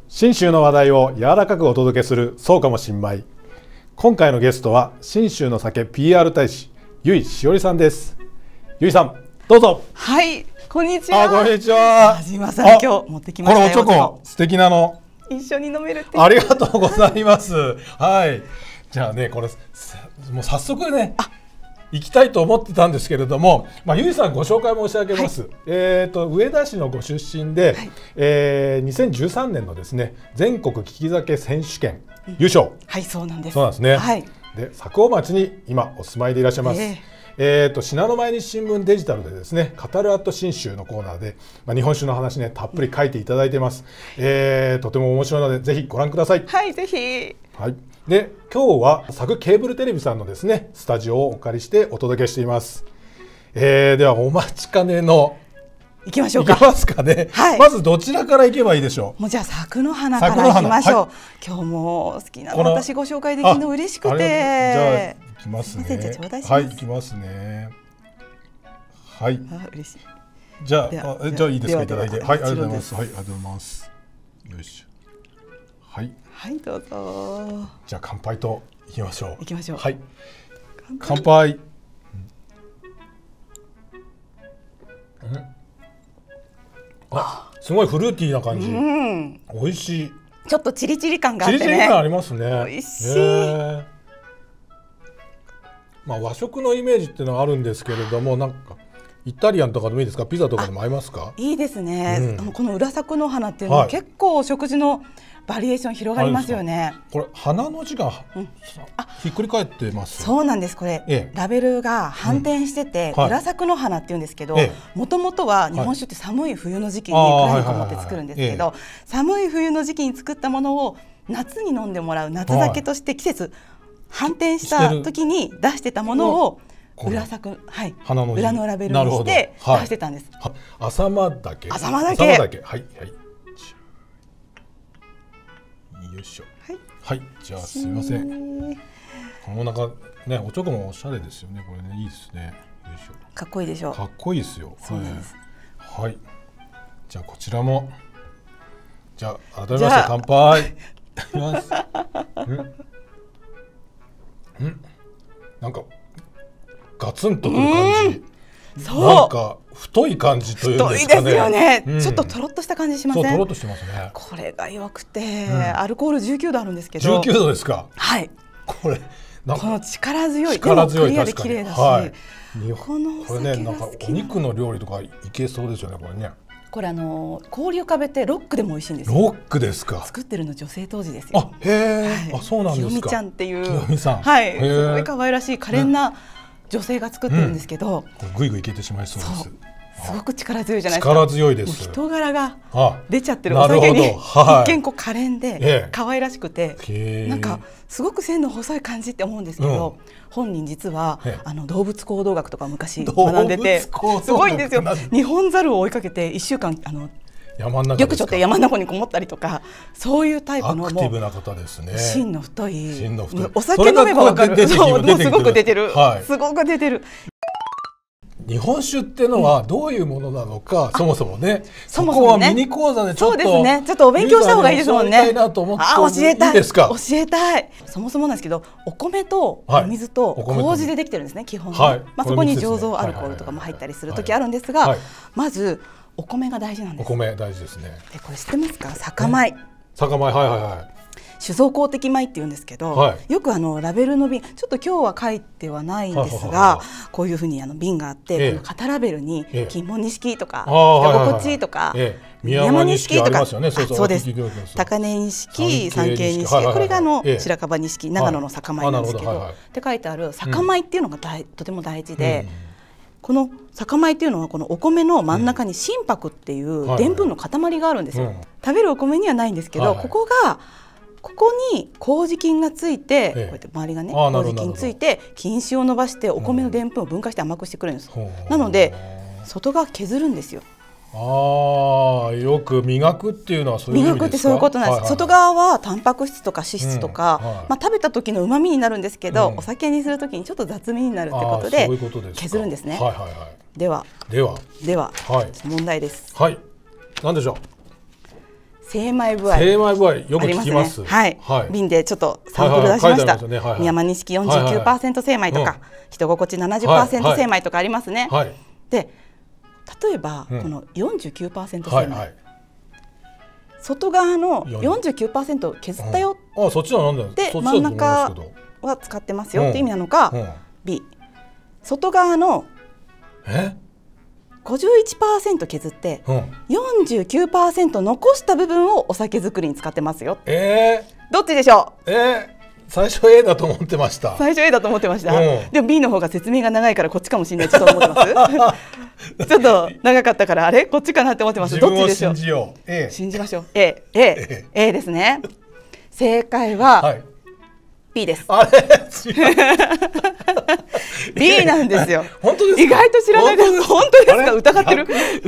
信州の話題を柔らかくお届けするそうかも新米。今回のゲストは信州の酒 PR 大使由井しおりさんです。由井さんどうぞ。 はい、こんにちは。 こんにちは。 はじまさん、今日持ってきましたよ。 このおちょこ素敵なの。 一緒に飲めるって。 ありがとうございます。はい。じゃあね、これもう早速ね。行きたいと思ってたんですけれども、由井さんご紹介申し上げます。上田市のご出身で、2013年のですね全国利き酒選手権優勝。 はい、そうなんです。 そうなんですね。 はい。 で、佐久町に今お住まいでいらっしゃいます。信濃毎日新聞デジタルでですね語るアット信州のコーナーで、日本酒の話ねたっぷり書いていただいてます。とても面白いのでぜひご覧ください。 はい、ぜひ。 はい。で、今日は佐久ケーブルテレビさんのですねスタジオをお借りしてお届けしています。ではお待ちかねの行きましょうか。 行きますかね。はい、まずどちらから行けばいいでしょう。 もうじゃあ佐久の花から行きましょう。はい、今日も好きなの私ご紹介できるの嬉しくて。じゃあ行きますね。 じゃあ頂戴します。 はい、行きますね。はい。 嬉しい。 じゃあいいですか、いただいて。はい、ありがとうございます。はい、ありがとうございます。よいしょ。はい。 はい、どうぞ。 じゃあ乾杯といきましょう。 行きましょう。 はい。乾杯。すごいフルーティーな感じ。美味しい。 ちょっとチリチリ感があってね。 チリチリ感ありますね。 美味しい。 和食のイメージっていうのはあるんですけれども、なんかイタリアンとかでもいいですか、ピザとかでも合いますか？ いいですね。この裏佐久の花っていうのは結構食事のバリエーション広がりますよね。 これ花の字がひっくり返ってます。 そうなんです。これラベルが反転してて裏佐久の花っていうんですけど、もともとは日本酒って寒い冬の時期にグラニコ持って作るんですけど、寒い冬の時期に作ったものを夏に飲んでもらう夏酒として季節反転した時に出してたものを裏佐久、裏のラベルにして出してたんです。 浅間岳。 浅間岳。 はいはい。よいしょ。はい、じゃあすみません。この中ね、おちょこもおしゃれですよね。これね、いいですね。よいしょ。 かっこいいでしょう。 かっこいいですよ。 そうです。 はい。じゃあこちらも。じゃあ改めまして乾杯。いきます。なんかガツンとくる感じ。なんか太い感じというんですかね。 太いですよね。ちょっととろっとした感じしません？ そう、とろっとしてますね。 これが良くて、アルコール19度あるんですけど。 19度ですか？ はい。 これこの力強い、 クリアで綺麗だし、 これね、なんかお肉の料理とかいけそうですよね、これね。 これ氷浮かべてロックでも美味しいんですよ。 ロックですか？作ってるの女性当時ですよ。 へえ、そうなんですか。 清美ちゃんっていう、 清美さん、 はい、すごい可愛らしい可憐な女性が作ってるんですけど、 ぐいぐいいけてしまいそうです。 すごく力強いじゃないですか。 力強いです。 人柄が出ちゃってるお酒に一見可憐で可愛らしくて、なんかすごく線の細い感じって思うんですけど、本人実は動物行動学とか昔学んでて、すごいんですよ。ニホンザルを追いかけて1週間緑地って山の中にこもったりとか、そういうタイプのアクティブな方ですね。 芯の太い、お酒飲めばわかる。すごく出てる。すごく出てる。 日本酒ってのはどういうものなのか、そもそもね、そこはミニ講座でちょっとお勉強した方がいいですもんね。 教えたい。 教えたい。そもそもなんですけど、お米とお水と麹でできてるんですね、基本。そこに醸造アルコールとかも入ったりする時あるんですが、まずお米が大事なんです。 お米大事ですね。 で、これ知ってますか？酒米。 酒米、はい。 酒造公的米って言うんですけど、よくラベルの瓶、ちょっと今日は書いてはないんですが、こういうふうに瓶があって、この型ラベルに金門錦とか北心地とか宮山錦とか、そうです。高根錦、三景錦、これが白樺錦、長野の酒米なんですけど、って書いてある酒米っていうのがとても大事で。この酒米っていうのはこのお米の真ん中に心拍っていうでんぷんの塊があるんですよ。食べるお米にはないんですけど、ここに麹菌がついて、こうやって周りがね麹菌ついて菌糸を伸ばしてお米のでんぷんを分解して甘くしてくれるんです。なので外側削るんですよ。 よく磨くっていうのはそういう意味ですか？ 磨くってそういうことなんです。外側はタンパク質とか脂質とか、食べた時の旨味になるんですけど、お酒にする時にちょっと雑味になるってことで削るんですね。では問題です。 何でしょう？ 精米具合、 精米具合よく聞きます。 はい、瓶でちょっとサンプル出しました。美山錦 49% 精米とか、人心地 70% 精米とかありますね。で、例えばこの 49% 精米、外側の 49% 削ったよで真ん中は使ってますよって意味なのか、B、外側の51% 削って49% 残した部分をお酒作りに使ってますよ。どっちでしょう？ 最初 A だと思ってました。 最初 A だと思ってました。でも B の方が説明が長いからこっちかもしれない。ちょっと思ってますちょっと長かったからあれこっちかなって思ってます。どっちでしょう？信じましょう。A ですね。正解は B です。B なんですよ。 本当ですか？ 意外と知らないです。本当ですか？疑ってる。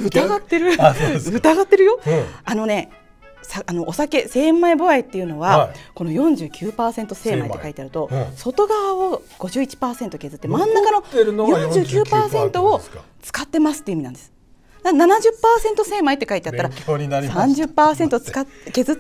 疑ってるよ。お酒精米部合っていうのはこの 49% 精米って書いてあると、外側を 51% 削って真ん中の 49% を使ってますって意味なんです。70% 精米って書いてあったら 30% 削って、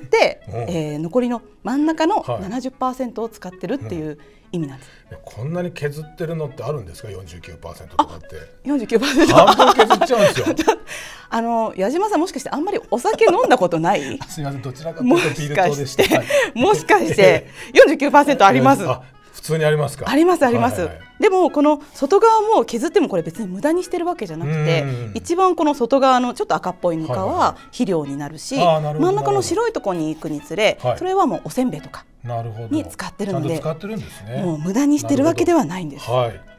残りの真ん中の 70% を使ってるっていう意味なんです。 こんなに削ってるのってあるんですか？ 49% とかって 49% 半分削っちゃうんですよ矢島さんもしかしてあんまりお酒飲んだことない？ すみません、どちらかというとビール糖でした。 もしかして 49% あります。 普通にありますか？ありますあります。でもこの外側も削ってもこれ別に無駄にしてるわけじゃなくて、一番この外側のちょっと赤っぽいぬかは肥料になるし、真ん中の白いところに行くにつれ、それはもうおせんべいとかに使ってるので、もう無駄にしてるわけではないんです。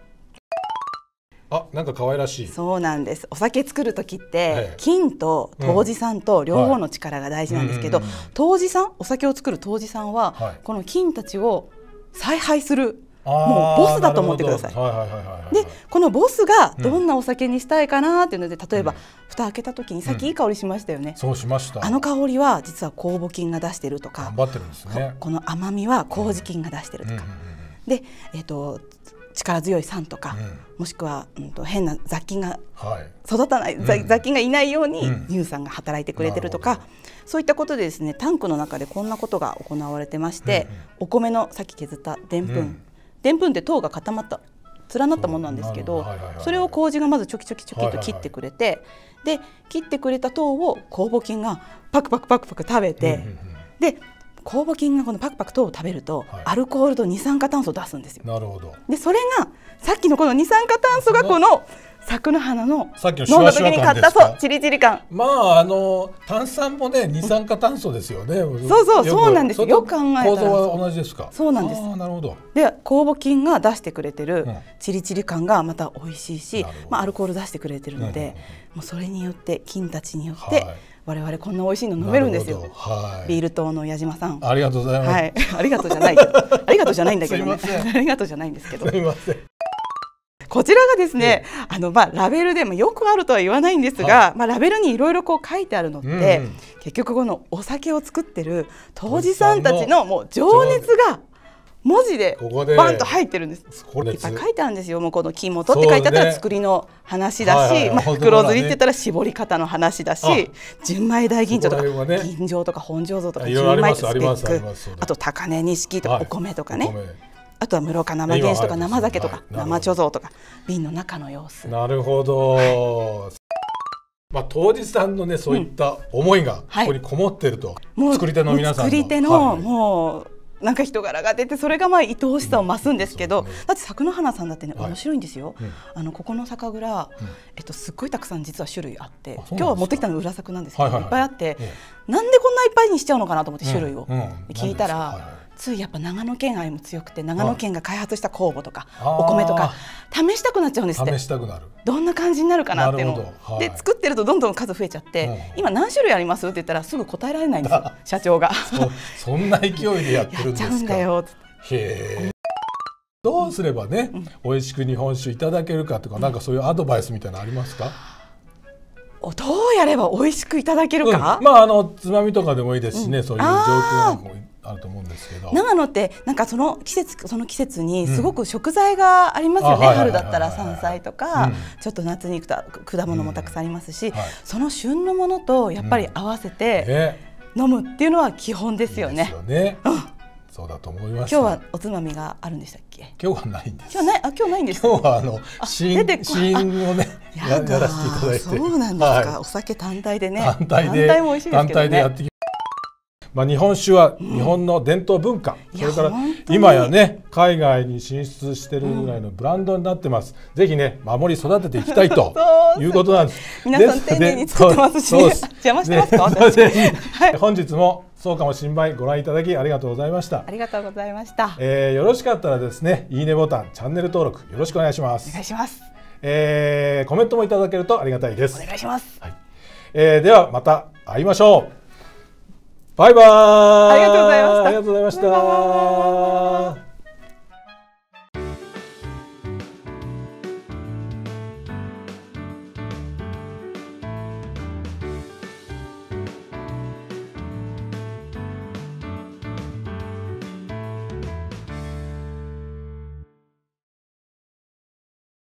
なんか可愛らしい。 そうなんです。お酒作る時って菌と杜氏酸と両方の力が大事なんですけど、杜氏酸、お酒を作る杜氏酸はこの菌たちを采配するもうボスだと思ってください。でこのボスがどんなお酒にしたいかなっていうので、例えば蓋開けた時にさっきいい香りしましたよね。 そうしました。 あの香りは実は酵母菌が出してるとか、 頑張ってるんですね。 この甘みは麹菌が出してるとか、で力強い酸とか、もしくは変な雑菌が育たない、雑菌がいないように乳酸が働いてくれてるとか、そういったことでですね、タンクの中でこんなことが行われてまして、お米のさっき削ったでんぷん、でんぷんって糖が固まった連なったものなんですけど、それを麹がまずチョキチョキチョキと切ってくれて、で切ってくれた糖を酵母菌がパクパクパクパク食べて、で酵母菌がこのパクパク糖を食べると、アルコールと二酸化炭素を出すんですよ。 なるほど。 でそれがさっきのこの二酸化炭素がこの咲くの花のさっきのシュワシュワ感ですか？ 飲んだ時に買ったそうチリチリ感。 炭酸もね二酸化炭素ですよね。 そうなんです。よく考えたら構造は同じですか？ そうなんです。 なるほど。 で酵母菌が出してくれてるチリチリ感がまた美味しいし、アルコール出してくれてるので、もうそれによって菌たちによって我々こんな美味しいの飲めるんですよ。ビール党の矢島さん、 ありがとうございます。 ありがとうじゃないありがとうじゃないんだけどね。ありがとうじゃないんですけど。 すみません。 こちらがですね、ラベルでもよくあるとは言わないんですが、ラベルにいろいろこう書いてあるのって、結局このお酒を作ってる杜氏さんたちのもう情熱が文字でバンと入ってるんです。いっぱい書いてあるんですよ。もうこの木本って書いてあったら作りの話だし、袋釣りって言ったら絞り方の話だし、純米大吟醸とか吟醸とか本醸造とか純米スペック、あと高根錦とかお米とかね、あとは室岡生原酒とか生酒とか生貯蔵とか瓶の中の様子。 なるほど。杜氏さんのねそういった思いがここにこもっていると、作り手の皆さんの作り手のもうなんか人柄が出て、それが愛おしさを増すんですけど、だって咲の花さんだってね面白いんですよ。ここの酒蔵すっごいたくさん実は種類あって、今日は持ってきたの裏作なんですけど、いっぱいあって、なんでこんないっぱいにしちゃうのかなと思って種類を聞いたら、ついやっぱ長野県愛も強くて、長野県が開発した酵母とかお米とか試したくなっちゃうんですって。 試したくなる。 どんな感じになるかなっていうのをで作ってるとどんどん数増えちゃって、今何種類ありますって言ったらすぐ答えられないんですよ社長が。 そんな勢いでやってるんですか？ やっちゃうんだよ。 どうすればね美味しく日本酒いただけるかとか、なんかそういうアドバイスみたいなのありますか？ どうやれば美味しくいただけるか？ つまみとかでもいいですしね、そういう状況もあると思うんですけど、 長野ってなんかその季節にすごく食材がありますよね。春だったら山菜とか、ちょっと夏に行くと果物もたくさんありますし、その旬のものとやっぱり合わせて飲むっていうのは基本ですよね。 ですよね。そうだと思います。 今日はおつまみがあるんでしたっけ？ 今日はないんです。 今日ないんです。 今日は試飲をねやらせていただいて。 そうなんですか。お酒単体でね。 単体も美味しいですけどね。単体でやってき日本酒は日本の伝統文化、それから今やね海外に進出しているぐらいのブランドになってます。ぜひね守り育てていきたいということなんです。 皆さん丁寧に作ってますしね。邪魔してますか私。 本日もそうかも新米ご覧いただきありがとうございました。 ありがとうございました。 よろしかったらですねいいねボタン、チャンネル登録よろしくお願いします。 お願いします。 コメントもいただけるとありがたいです。 お願いします。 はい。ではまた会いましょう。バイバーイ。 ありがとうございました。 ありがとうございました。